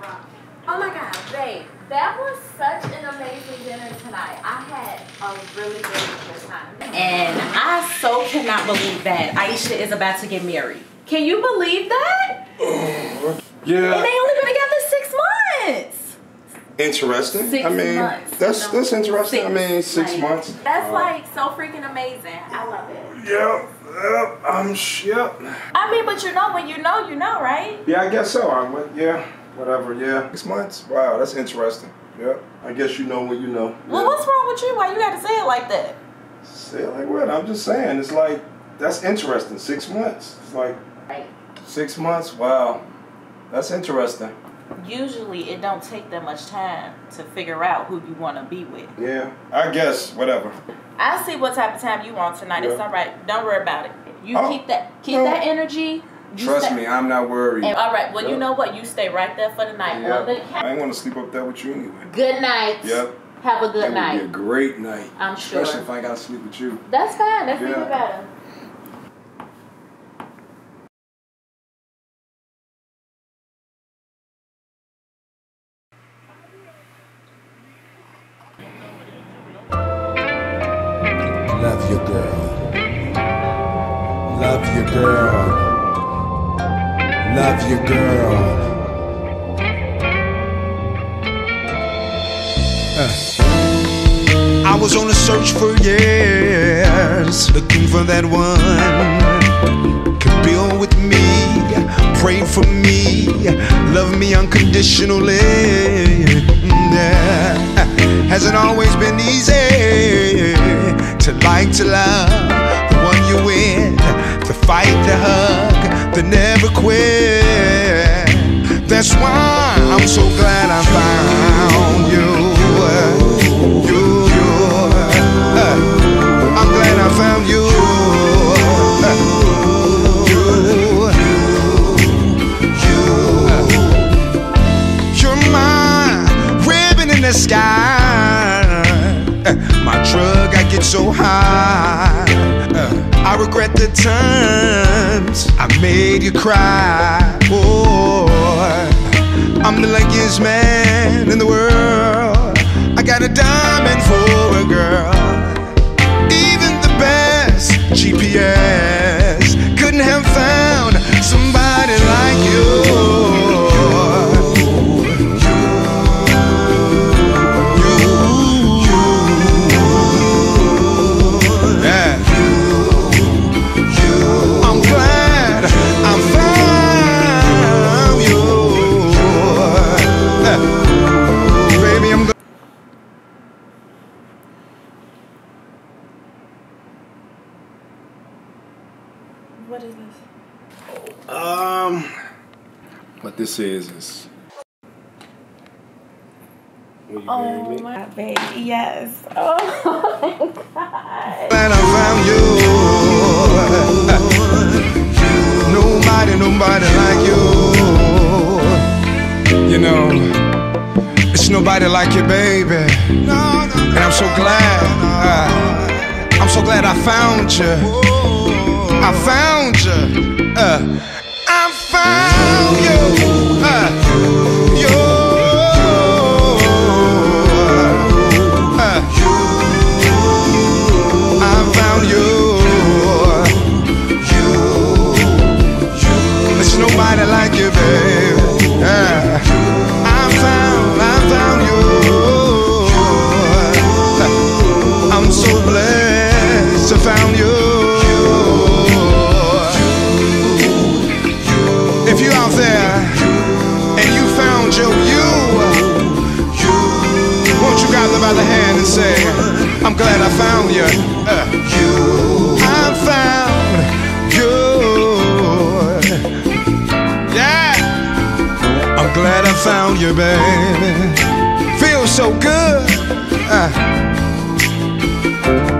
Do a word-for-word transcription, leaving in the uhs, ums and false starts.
Oh my God, babe, that was such an amazing dinner tonight. I had a really, really good time. And I so cannot believe that Aisha is about to get married. Can you believe that? Yeah. And they only been together six months. Interesting. Six I mean, months. that's No, that's interesting. six. I mean, six like, months. That's uh, like so freaking amazing. I love it. Yep. Yep. I'm yep. I mean, but you know when you know, you know, right? Yeah, I guess so. I went. Yeah. Whatever. Yeah. Six months. Wow, that's interesting. Yep. I guess you know when you know. Well, yeah. what's wrong with you? Why you got to say it like that? Say it like what? I'm just saying. It's like that's interesting. Six months. It's like Right. six months. Wow. That's interesting. Usually it don't take that much time to figure out who you want to be with. Yeah. I guess. Whatever. I'll see what type of time you want tonight. Yeah. It's all right. Don't worry about it. You Oh, keep that keep no. that energy. You Trust stay- me, I'm not worried. And, all right. Well, Yep. you know what? You stay right there for the night. Yeah. On the I ain't want to sleep up there with you anyway. Good night. Yep. Have a good That night. would be a great night. I'm sure. Especially if I got to sleep with you. That's fine. That's Yeah. even better. Love your girl. Love your girl. Love your girl. Uh. I was on a search for years, looking for that one. Could build with me, pray for me, love me unconditionally. Yeah. Hasn't always been easy to like to love the one you with, to fight, to hug, to never quit. That's why I'm so glad I found you. You, you. Uh, I'm glad I found you. Uh, you, you. Uh, you're my ribbon in the sky. My drug, I get so high. uh, I regret the times I made you cry. Oh, I'm the luckiest man in the world. I got a diamond for a girl. Even the best G P S couldn't have found somebody like you. What is this? Um, what this is is. Will you marry Oh me? my God, baby, yes. Oh my God. And I found you. Nobody, nobody like you. You know, it's nobody like you, baby. And I'm so glad. Uh, I'm so glad I found you. I found you. Uh, I found you. Uh, you. Uh, I found you. You. There's nobody like you, baby. Yeah. I found, I found you. I'm so blessed to found you. If you out there and you found your you, won't you grab them by the hand and say, I'm glad I found you. Uh, I found you. Yeah, I'm glad I found you, baby. Feels so good. Uh,